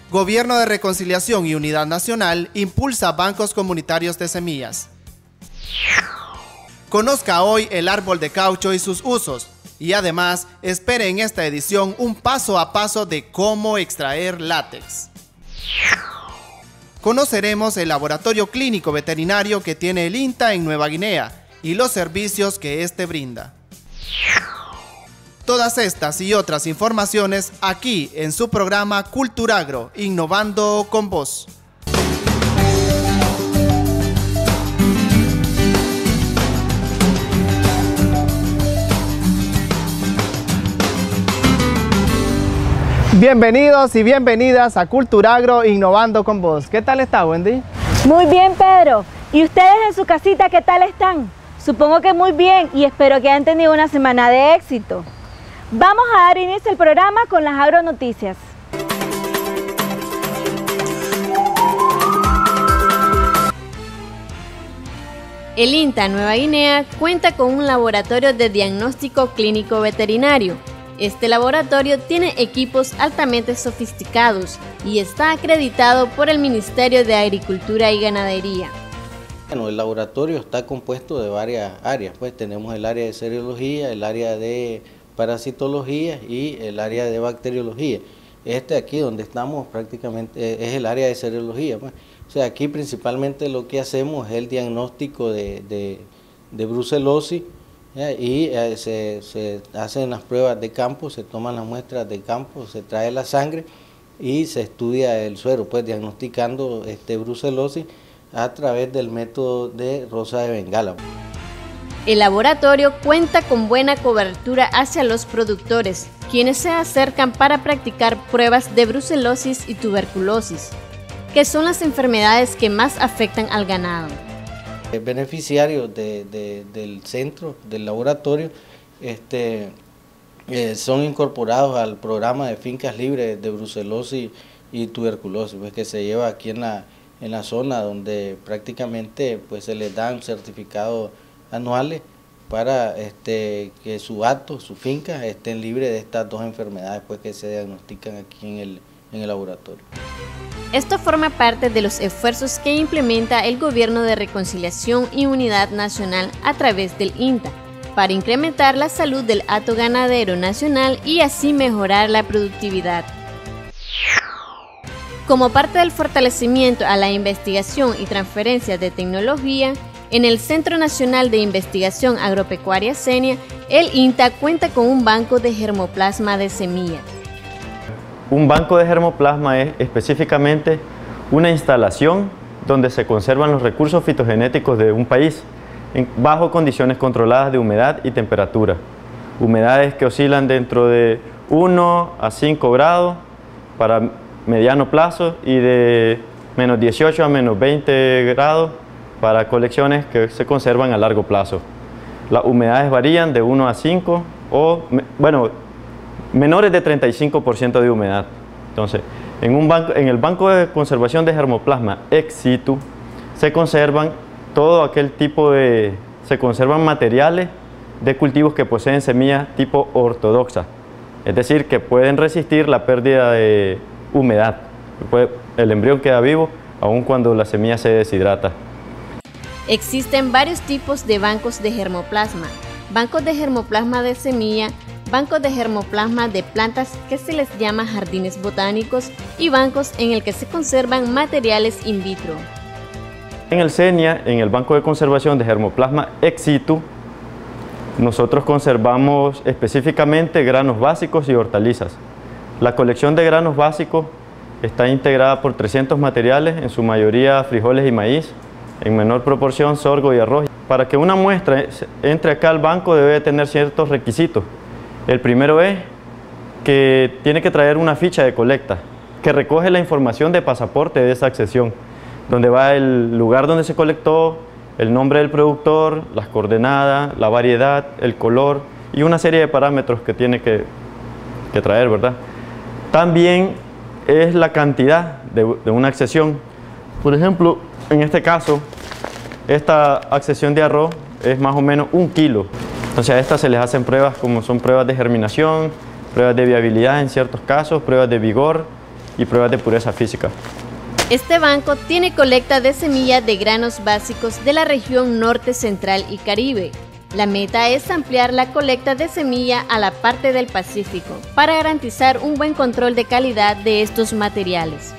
Gobierno de Reconciliación y Unidad Nacional impulsa bancos comunitarios de semillas. Conozca hoy el árbol de caucho y sus usos, y además espere en esta edición un paso a paso de cómo extraer látex. Conoceremos el laboratorio clínico veterinario que tiene el INTA en Nueva Guinea y los servicios que éste brinda. Todas estas y otras informaciones aquí en su programa Culturagro, innovando con vos. Bienvenidos y bienvenidas a Culturagro, innovando con vos. ¿Qué tal está, Wendy? Muy bien, Pedro. ¿Y ustedes en su casita qué tal están? Supongo que muy bien y espero que hayan tenido una semana de éxito. Vamos a dar inicio al programa con las agronoticias. El INTA Nueva Guinea cuenta con un laboratorio de diagnóstico clínico veterinario. Este laboratorio tiene equipos altamente sofisticados y está acreditado por el Ministerio de Agricultura y Ganadería. Bueno, el laboratorio está compuesto de varias áreas, pues tenemos el área de serología, el área de parasitología y el área de bacteriología. Este aquí donde estamos prácticamente es el área de serología, pues. O sea, aquí principalmente lo que hacemos es el diagnóstico de brucelosis, ¿ya? Y se hacen las pruebas de campo, se toman las muestras de campo, se trae la sangre y se estudia el suero, pues diagnosticando brucelosis a través del método de rosa de Bengala. El laboratorio cuenta con buena cobertura hacia los productores, quienes se acercan para practicar pruebas de brucelosis y tuberculosis, que son las enfermedades que más afectan al ganado. Beneficiarios del centro, del laboratorio, son incorporados al programa de fincas libres de brucelosis y tuberculosis, pues, que se lleva aquí en la zona, donde prácticamente pues, se les dan certificados anuales para que su hato, su finca, estén libres de estas dos enfermedades, pues, que se diagnostican aquí en el laboratorio. Esto forma parte de los esfuerzos que implementa el Gobierno de Reconciliación y Unidad Nacional a través del INTA, para incrementar la salud del hato ganadero nacional y así mejorar la productividad. Como parte del fortalecimiento a la investigación y transferencia de tecnología, en el Centro Nacional de Investigación Agropecuaria CENIA, el INTA cuenta con un banco de germoplasma de semillas. Un banco de germoplasma es específicamente una instalación donde se conservan los recursos fitogenéticos de un país bajo condiciones controladas de humedad y temperatura. Humedades que oscilan dentro de 1 a 5 grados para mediano plazo y de menos 18 a menos 20 grados para colecciones que se conservan a largo plazo. Las humedades varían de 1 a 5 o, menores de 35% de humedad. Entonces, en el banco de conservación de germoplasma ex situ se conservan se conservan materiales de cultivos que poseen semillas tipo ortodoxa, es decir, que pueden resistir la pérdida de humedad. El embrión queda vivo aun cuando la semilla se deshidrata. Existen varios tipos de bancos de germoplasma: bancos de germoplasma de semilla, bancos de germoplasma de plantas que se les llama jardines botánicos y bancos en el que se conservan materiales in vitro. En el CENIA, en el Banco de Conservación de Germoplasma ex situ, nosotros conservamos específicamente granos básicos y hortalizas. La colección de granos básicos está integrada por 300 materiales, en su mayoría frijoles y maíz, en menor proporción sorgo y arroz. Para que una muestra entre acá al banco debe tener ciertos requisitos. El primero es que tiene que traer una ficha de colecta que recoge la información de pasaporte de esa accesión, donde va el lugar donde se colectó, el nombre del productor, las coordenadas, la variedad, el color y una serie de parámetros que tiene que traer, ¿verdad? También es la cantidad de una accesión. Por ejemplo, en este caso, esta accesión de arroz es más o menos 1 kilo. Entonces a estas se les hacen pruebas como son pruebas de germinación, pruebas de viabilidad en ciertos casos, pruebas de vigor y pruebas de pureza física. Este banco tiene colecta de semillas de granos básicos de la región norte, central y Caribe. La meta es ampliar la colecta de semilla a la parte del Pacífico para garantizar un buen control de calidad de estos materiales.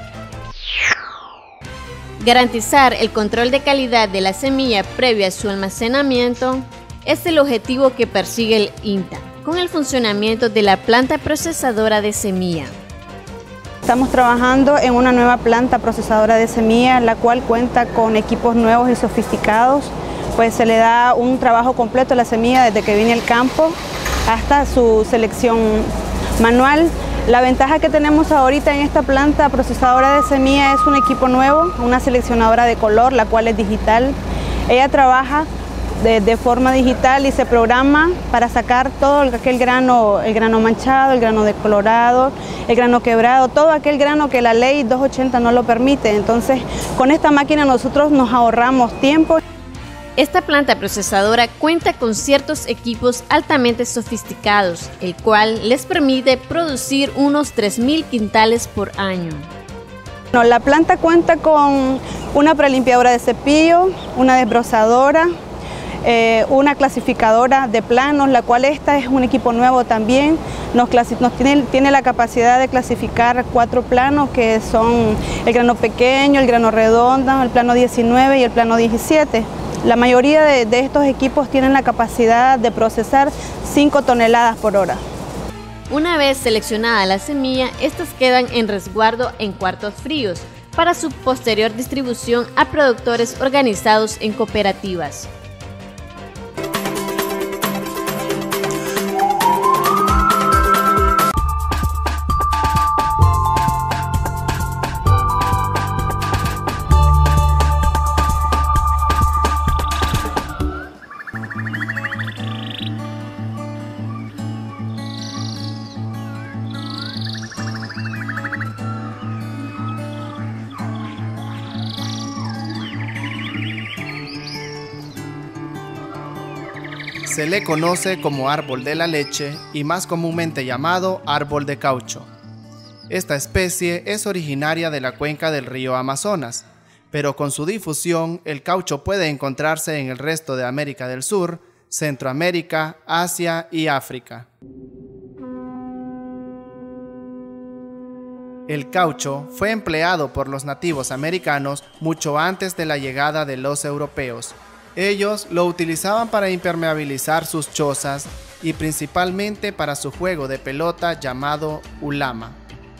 Garantizar el control de calidad de la semilla previo a su almacenamiento es el objetivo que persigue el INTA con el funcionamiento de la planta procesadora de semilla. Estamos trabajando en una nueva planta procesadora de semilla, la cual cuenta con equipos nuevos y sofisticados. Pues se le da un trabajo completo a la semilla desde que viene al campo hasta su selección manual. La ventaja que tenemos ahorita en esta planta procesadora de semilla es un equipo nuevo, una seleccionadora de color, la cual es digital. Ella trabaja de forma digital y se programa para sacar todo aquel grano, el grano manchado, el grano decolorado, el grano quebrado, todo aquel grano que la ley 280 no lo permite. Entonces, con esta máquina nosotros nos ahorramos tiempo. Esta planta procesadora cuenta con ciertos equipos altamente sofisticados, el cual les permite producir unos 3.000 quintales por año. La planta cuenta con una prelimpiadora de cepillo, una desbrozadora, una clasificadora de planos, la cual esta es un equipo nuevo también. Tiene la capacidad de clasificar 4 planos, que son el grano pequeño, el grano redondo, el plano 19 y el plano 17. La mayoría de estos equipos tienen la capacidad de procesar 5 toneladas por hora. Una vez seleccionada la semilla, estas quedan en resguardo en cuartos fríos para su posterior distribución a productores organizados en cooperativas. Se le conoce como árbol de la leche y más comúnmente llamado árbol de caucho. Esta especie es originaria de la cuenca del río Amazonas, pero con su difusión el caucho puede encontrarse en el resto de América del Sur, Centroamérica, Asia y África. El caucho fue empleado por los nativos americanos mucho antes de la llegada de los europeos. Ellos lo utilizaban para impermeabilizar sus chozas y principalmente para su juego de pelota llamado ulama.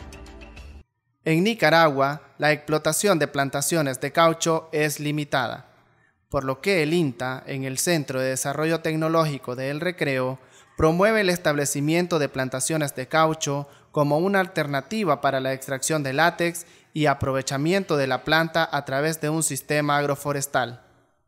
En Nicaragua, la explotación de plantaciones de caucho es limitada, por lo que el INTA, en el Centro de Desarrollo Tecnológico de El Recreo, promueve el establecimiento de plantaciones de caucho como una alternativa para la extracción de látex y aprovechamiento de la planta a través de un sistema agroforestal.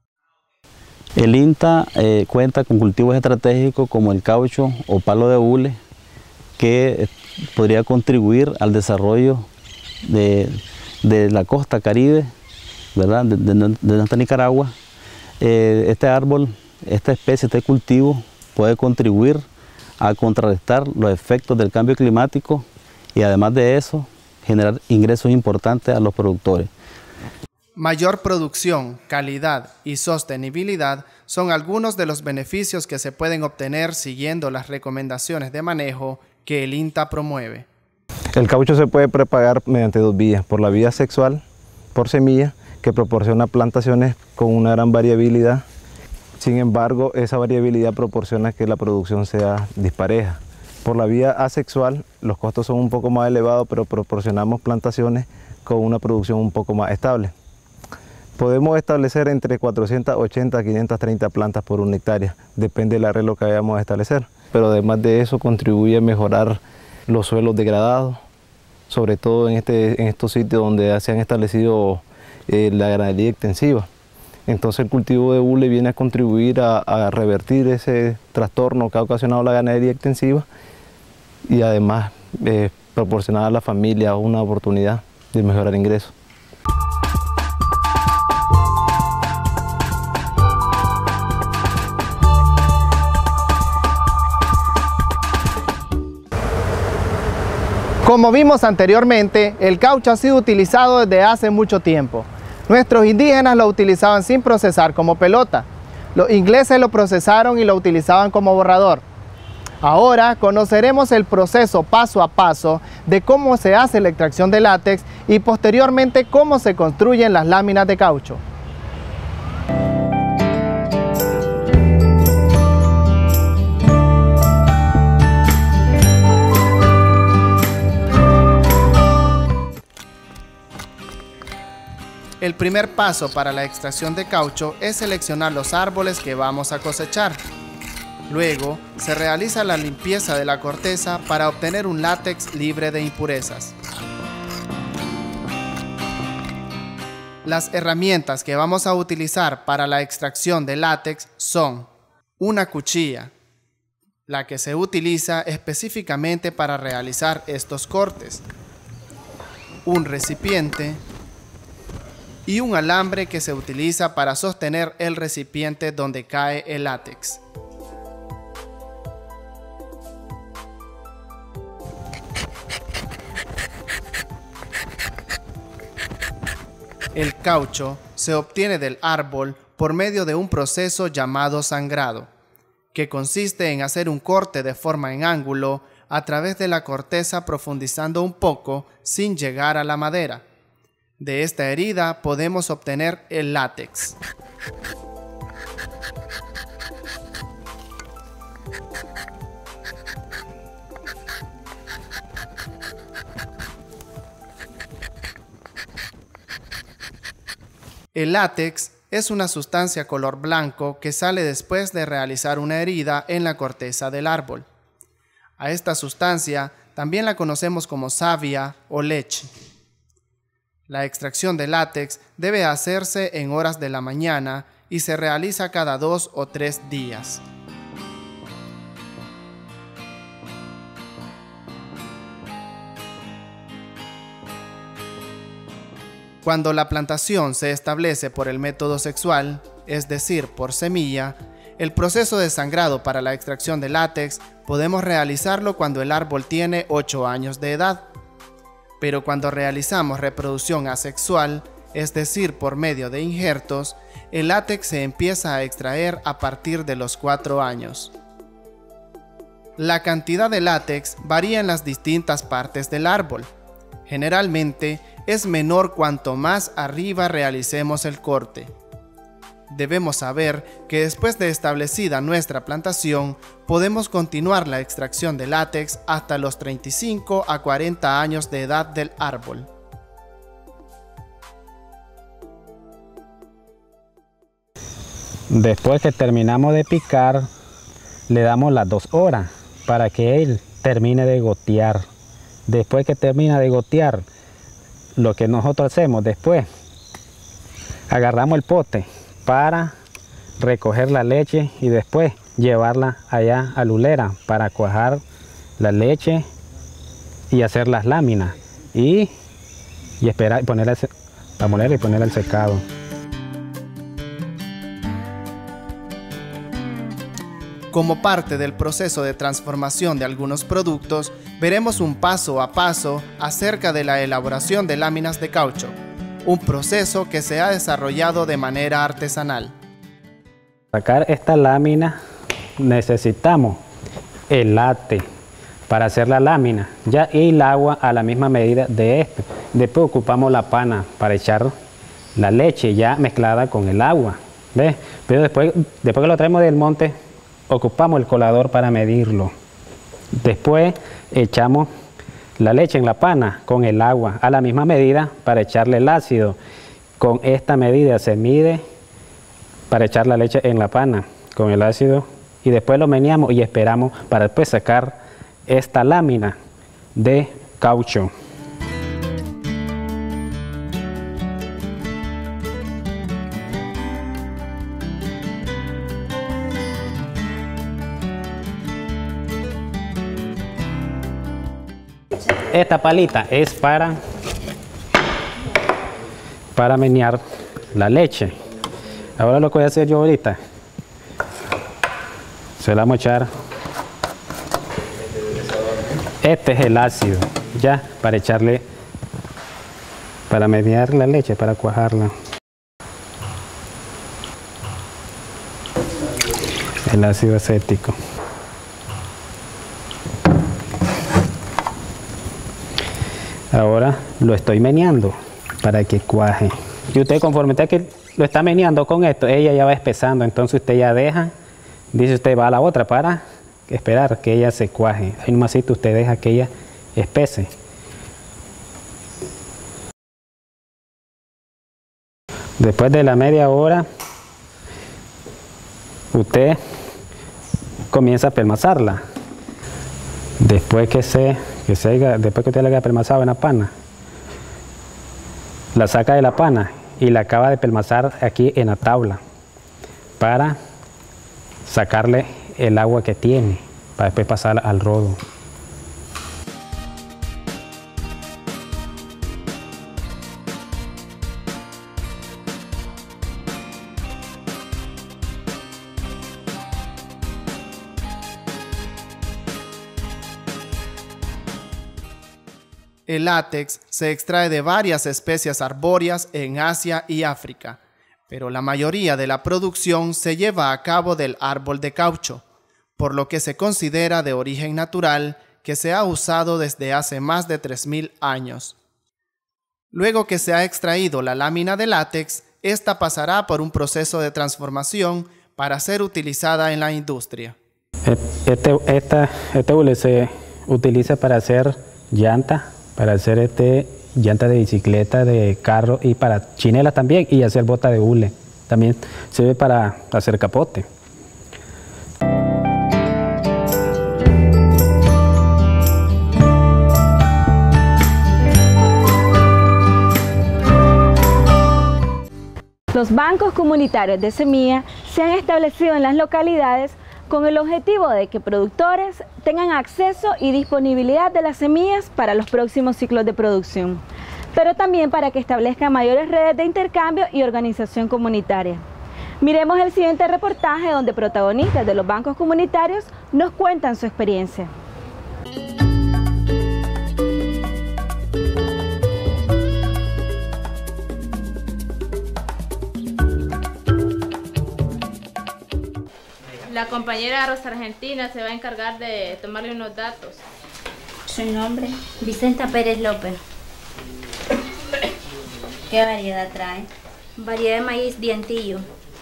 El INTA cuenta con cultivos estratégicos como el caucho o palo de hule, que podría contribuir al desarrollo de la costa caribe, ¿verdad? de nuestra Nicaragua. Este árbol, esta especie, este cultivo puede contribuir a contrarrestar los efectos del cambio climático y además de eso generar ingresos importantes a los productores. Mayor producción, calidad y sostenibilidad son algunos de los beneficios que se pueden obtener siguiendo las recomendaciones de manejo que el INTA promueve. El caucho se puede propagar mediante 2 vías, por la vía sexual, por semilla, que proporciona plantaciones con una gran variabilidad. Sin embargo, esa variabilidad proporciona que la producción sea dispareja. Por la vía asexual, los costos son un poco más elevados, pero proporcionamos plantaciones con una producción un poco más estable. Podemos establecer entre 480 a 530 plantas por 1 hectárea, depende del arreglo que vayamos a establecer. Pero además de eso contribuye a mejorar los suelos degradados, sobre todo en estos sitios donde se han establecido la ganadería extensiva. Entonces el cultivo de hule viene a contribuir a revertir ese trastorno que ha ocasionado la ganadería extensiva y además proporcionar a la familia una oportunidad de mejorar ingresos. Como vimos anteriormente, el caucho ha sido utilizado desde hace mucho tiempo. Nuestros indígenas lo utilizaban sin procesar como pelota. Los ingleses lo procesaron y lo utilizaban como borrador. Ahora conoceremos el proceso paso a paso de cómo se hace la extracción de látex y posteriormente cómo se construyen las láminas de caucho. El primer paso para la extracción de caucho es seleccionar los árboles que vamos a cosechar. Luego, se realiza la limpieza de la corteza para obtener un látex libre de impurezas. Las herramientas que vamos a utilizar para la extracción de látex son una cuchilla, la que se utiliza específicamente para realizar estos cortes, un recipiente y un alambre que se utiliza para sostener el recipiente donde cae el látex. El caucho se obtiene del árbol por medio de un proceso llamado sangrado, que consiste en hacer un corte de forma en ángulo a través de la corteza profundizando un poco sin llegar a la madera. De esta herida podemos obtener el látex. El látex es una sustancia color blanco que sale después de realizar una herida en la corteza del árbol. A esta sustancia también la conocemos como savia o leche. La extracción de látex debe hacerse en horas de la mañana y se realiza cada 2 o 3 días. Cuando la plantación se establece por el método sexual, es decir, por semilla, el proceso de sangrado para la extracción de látex podemos realizarlo cuando el árbol tiene 8 años de edad. Pero cuando realizamos reproducción asexual, es decir, por medio de injertos, el látex se empieza a extraer a partir de los 4 años. La cantidad de látex varía en las distintas partes del árbol. Generalmente, es menor cuanto más arriba realicemos el corte. Debemos saber que después de establecida nuestra plantación, podemos continuar la extracción de látex hasta los 35 a 40 años de edad del árbol. Después que terminamos de picar, le damos las 2 horas para que él termine de gotear. Después que termina de gotear, lo que nosotros hacemos después, agarramos el pote para recoger la leche y después llevarla allá a la ulera para cuajar la leche y hacer las láminas y esperar ponerla a moler y ponerla al secado. Como parte del proceso de transformación de algunos productos, veremos un paso a paso acerca de la elaboración de láminas de caucho, un proceso que se ha desarrollado de manera artesanal. Para sacar esta lámina necesitamos el látex para hacer la lámina y el agua a la misma medida de esto. Después ocupamos la pana para echar la leche ya mezclada con el agua, ¿ves? Pero después que lo traemos del monte, ocupamos el colador para medirlo. Después echamos la leche en la pana con el agua a la misma medida para echarle el ácido. Con esta medida se mide para echar la leche en la pana con el ácido y después lo meneamos y esperamos para después sacar esta lámina de caucho. Esta palita es para menear la leche. Ahora lo que voy a hacer yo ahorita, se la vamos a echar. Este es el ácido. ya para echarle, para mediar la leche, para cuajarla. El ácido acético. Ahora lo estoy meneando para que cuaje. Y usted, conforme usted que lo está meneando con esto, ella ya va espesando. Entonces usted ya deja, dice usted va a la otra para esperar que ella se cuaje. Ahí nomás usted deja que ella espese. Después de la media hora, usted comienza a pelmazarla. Después que usted le haya pelmazado en la pana, la saca de la pana y la acaba de pelmazar aquí en la tabla para sacarle el agua que tiene, para después pasar al rodo. El látex se extrae de varias especies arbóreas en Asia y África, pero la mayoría de la producción se lleva a cabo del árbol de caucho, por lo que se considera de origen natural que se ha usado desde hace más de 3000 años. Luego que se ha extraído la lámina de látex, esta pasará por un proceso de transformación para ser utilizada en la industria. Este hule se utiliza para hacer llanta, para hacer llanta de bicicleta, de carro y para chinelas también, y hacer bota de hule. También sirve para hacer capote. Los bancos comunitarios de semilla se han establecido en las localidades con el objetivo de que productores tengan acceso y disponibilidad de las semillas para los próximos ciclos de producción, pero también para que establezcan mayores redes de intercambio y organización comunitaria. Miremos el siguiente reportaje donde protagonistas de los bancos comunitarios nos cuentan su experiencia. La compañera Rosa Argentina se va a encargar de tomarle unos datos. Su nombre, Vicenta Pérez López. ¿Qué variedad trae? Variedad de maíz dientillo.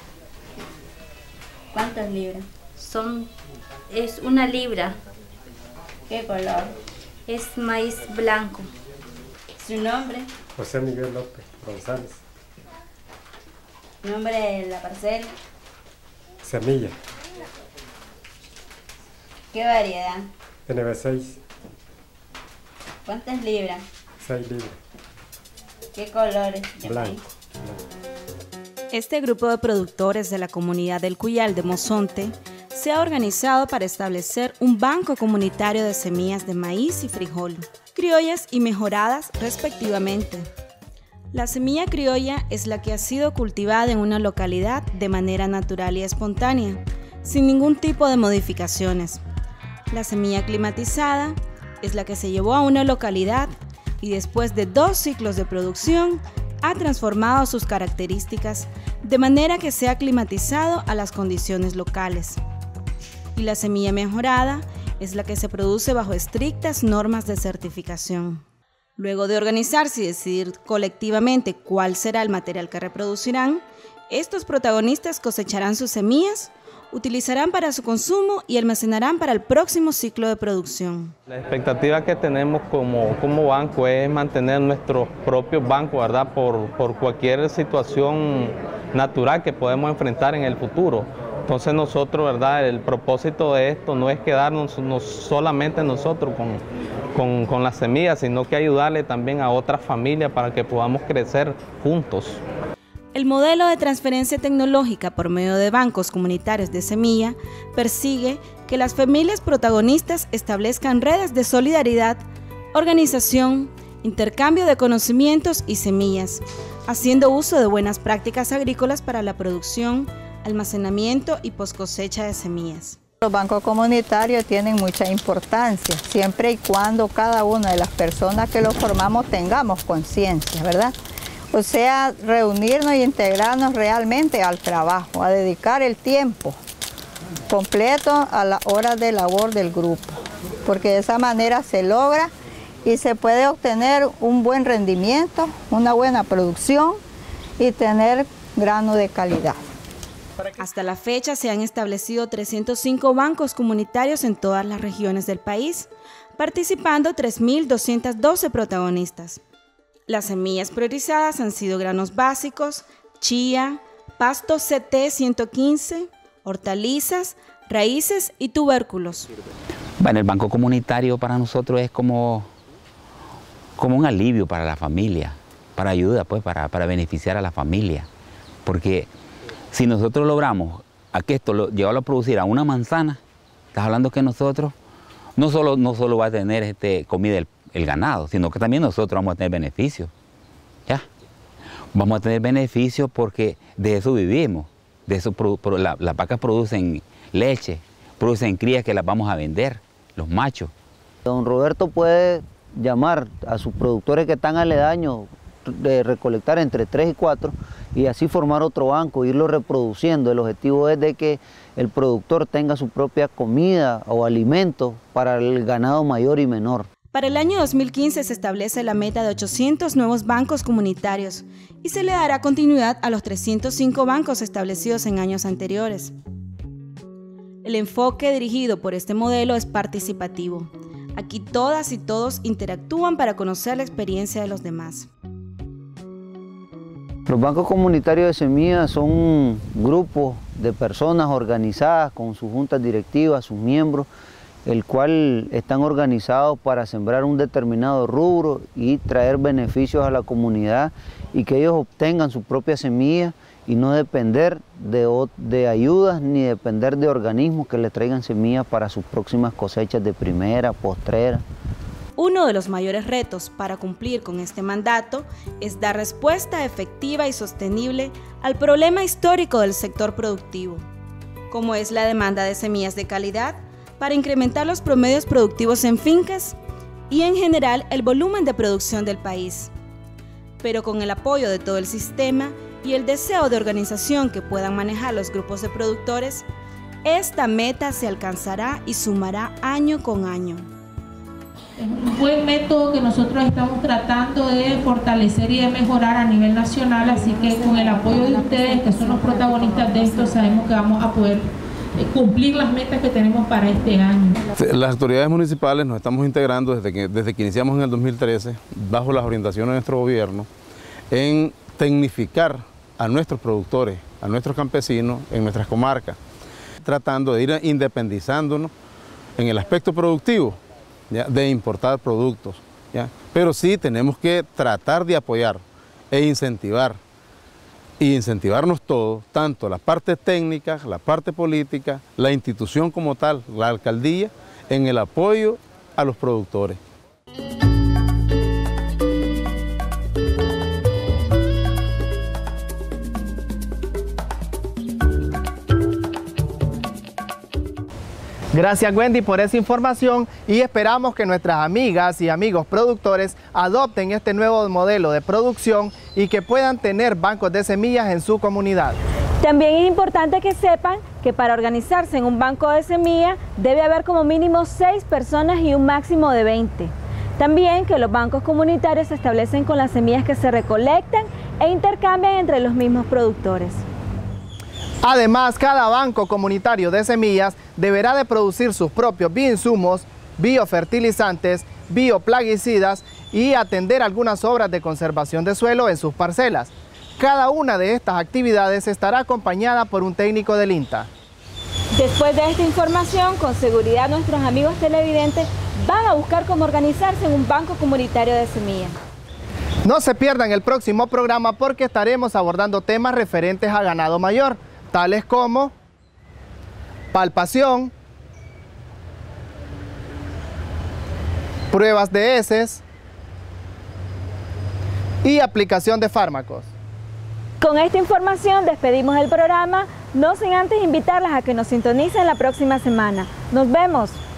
¿Cuántas libras? Es 1 libra. ¿Qué color? Es maíz blanco. ¿Su nombre? José Miguel López González. ¿Nombre de la parcela? Semilla. ¿Qué variedad? NB6. ¿Cuántas libras? 6 libras. ¿Qué colores? Blanco. Este grupo de productores de la comunidad del Cuyal de Mozonte se ha organizado para establecer un banco comunitario de semillas de maíz y frijol, criollas y mejoradas respectivamente. La semilla criolla es la que ha sido cultivada en una localidad de manera natural y espontánea, sin ningún tipo de modificaciones. La semilla climatizada es la que se llevó a una localidad y después de 2 ciclos de producción ha transformado sus características de manera que se ha climatizado a las condiciones locales. Y la semilla mejorada es la que se produce bajo estrictas normas de certificación. Luego de organizarse y decidir colectivamente cuál será el material que reproducirán, estos protagonistas cosecharán sus semillas, utilizarán para su consumo y almacenarán para el próximo ciclo de producción. La expectativa que tenemos como banco es mantener nuestros propios bancos, ¿verdad? Por cualquier situación natural que podemos enfrentar en el futuro. Entonces nosotros, ¿verdad? El propósito de esto no es quedarnos solamente nosotros con las semillas, sino que ayudarle también a otras familias para que podamos crecer juntos. El modelo de transferencia tecnológica por medio de bancos comunitarios de semilla persigue que las familias protagonistas establezcan redes de solidaridad, organización, intercambio de conocimientos y semillas, haciendo uso de buenas prácticas agrícolas para la producción, almacenamiento y poscosecha de semillas. Los bancos comunitarios tienen mucha importancia, siempre y cuando cada una de las personas que los formamos tengamos conciencia, ¿verdad? O sea, reunirnos y integrarnos realmente al trabajo, a dedicar el tiempo completo a la hora de labor del grupo, porque de esa manera se logra y se puede obtener un buen rendimiento, una buena producción y tener grano de calidad. Hasta la fecha se han establecido 305 bancos comunitarios en todas las regiones del país, participando 3.212 protagonistas. Las semillas priorizadas han sido granos básicos, chía, pasto CT 115, hortalizas, raíces y tubérculos. Bueno, el banco comunitario para nosotros es como un alivio para la familia, para ayuda, pues, para beneficiar a la familia. Porque si nosotros logramos a que esto llevarlo a producir a una manzana, estás hablando que nosotros no solo va a tener comida el ganado, sino que también nosotros vamos a tener beneficios. ¿Ya? Vamos a tener beneficios porque de eso vivimos. De eso las vacas producen leche, producen crías que las vamos a vender, los machos. Don Roberto puede llamar a sus productores que están aledaños, de recolectar entre 3 y 4 y así formar otro banco, irlo reproduciendo. El objetivo es de que el productor tenga su propia comida o alimento para el ganado mayor y menor. Para el año 2015 se establece la meta de 800 nuevos bancos comunitarios y se le dará continuidad a los 305 bancos establecidos en años anteriores. El enfoque dirigido por este modelo es participativo. Aquí todas y todos interactúan para conocer la experiencia de los demás. Los bancos comunitarios de semillas son un grupo de personas organizadas con sus juntas directivas, sus miembros, el cual están organizados para sembrar un determinado rubro y traer beneficios a la comunidad y que ellos obtengan su propia semilla y no depender de ayudas ni depender de organismos que les traigan semillas para sus próximas cosechas de primera, postrera. Uno de los mayores retos para cumplir con este mandato es dar respuesta efectiva y sostenible al problema histórico del sector productivo, como es la demanda de semillas de calidad para incrementar los promedios productivos en fincas y en general el volumen de producción del país. Pero con el apoyo de todo el sistema y el deseo de organización que puedan manejar los grupos de productores, esta meta se alcanzará y sumará año con año. Es un buen método que nosotros estamos tratando de fortalecer y de mejorar a nivel nacional, así que con el apoyo de ustedes, que son los protagonistas de esto, sabemos que vamos a poder cumplir las metas que tenemos para este año. Las autoridades municipales nos estamos integrando desde que iniciamos en el 2013, bajo las orientaciones de nuestro gobierno, en tecnificar a nuestros productores, a nuestros campesinos en nuestras comarcas, tratando de ir independizándonos en el aspecto productivo, ¿ya?, de importar productos, ¿ya? Pero sí tenemos que tratar de apoyar e incentivar, y incentivarnos todos, tanto la parte técnica, la parte política, la institución como tal, la alcaldía, en el apoyo a los productores. Gracias, Wendy, por esa información y esperamos que nuestras amigas y amigos productores adopten este nuevo modelo de producción y que puedan tener bancos de semillas en su comunidad. También es importante que sepan que para organizarse en un banco de semillas debe haber como mínimo 6 personas y un máximo de 20. También que los bancos comunitarios se establecen con las semillas que se recolectan e intercambian entre los mismos productores. Además, cada banco comunitario de semillas deberá de producir sus propios bioinsumos, biofertilizantes, bioplaguicidas y atender algunas obras de conservación de suelo en sus parcelas. Cada una de estas actividades estará acompañada por un técnico del INTA. Después de esta información, con seguridad nuestros amigos televidentes van a buscar cómo organizarse en un banco comunitario de semillas. No se pierdan el próximo programa porque estaremos abordando temas referentes a ganado mayor, tales como palpación, pruebas de heces y aplicación de fármacos. Con esta información despedimos el programa. No sin antes invitarlas a que nos sintonicen la próxima semana. ¡Nos vemos!